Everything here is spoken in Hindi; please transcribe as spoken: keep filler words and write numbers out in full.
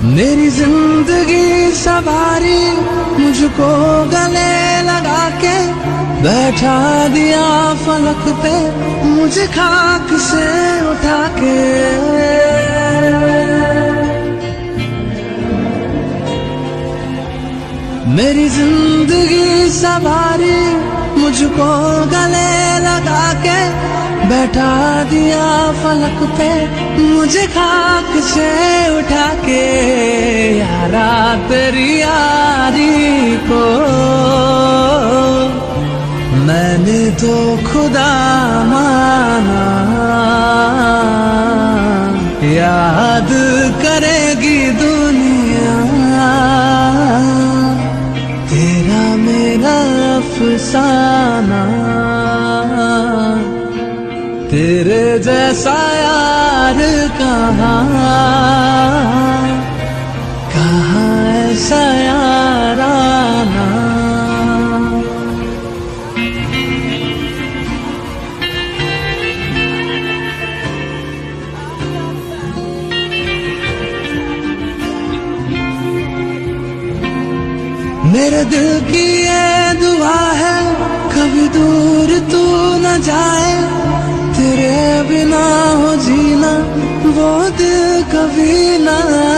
मेरी जिंदगी सवारी मुझको गले लगा के बैठा दिया फलक पे मुझे खाक से उठा के। मेरी जिंदगी सवारी मुझको गले लगा के बैठा दिया फलक पे मुझे खाक से उठा के। यारा तेरी यारी को मैंने तो खुदा माना, याद करेगी दुनिया तेरा मेरा अफसाना। तेरे जैसा यार कहाँ कहाँ ऐसा याराना। मेरे दिल की ये दुआ है कभी दूर तू न जाए, तेरे बिना हो जीना वो दिल कभी ना